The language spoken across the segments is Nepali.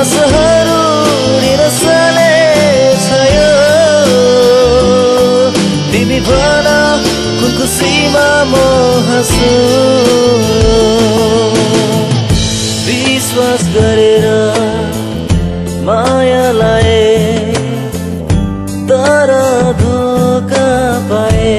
आशाहरू निराशाले छायो तिमी भन कुन खुसीमा म हाँस्छु विश्वास गरेर माया लाए तर धोका पाए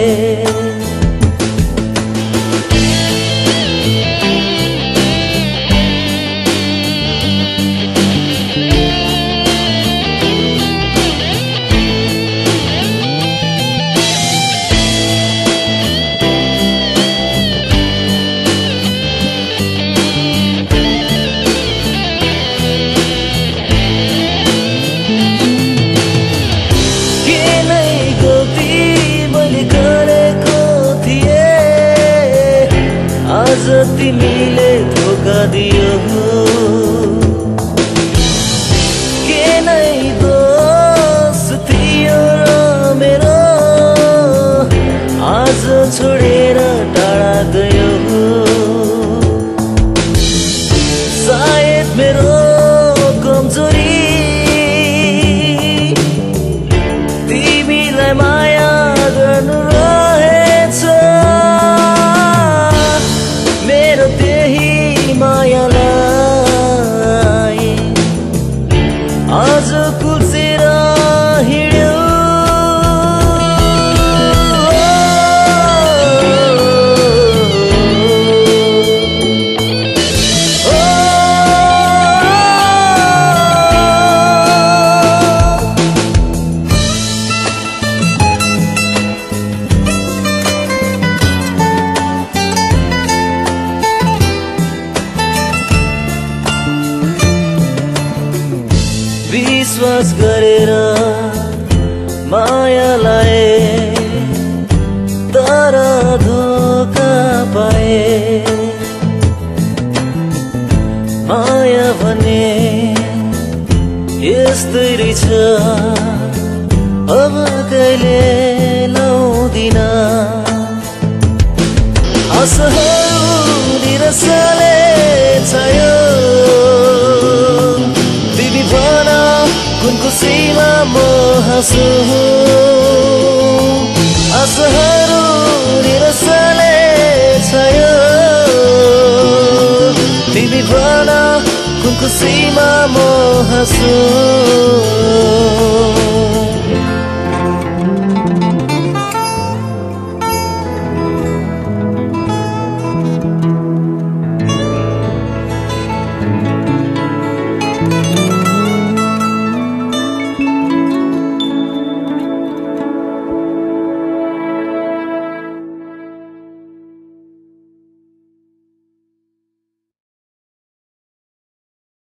आज तिमीले धोका दियो के नै दोष थियो र मेरो आज छोडेर टाढा गयो सायद मेरो कमजोरी तिमीलाई माया गर्नु रहेछ मेरो त्यही मायालाई आज कुल्चेर हिँड्यो विश्वास गरेर माया लाए तर धोका पाए माया भने यस्तै रहेछ अब कहिले लाउँदिन आशाहरू निराशाले छायो कुन खुसीमा म हाँस्छु आशाहरू निराशाले छायो तिमी भन कुन खुसीमा म हाँस्छु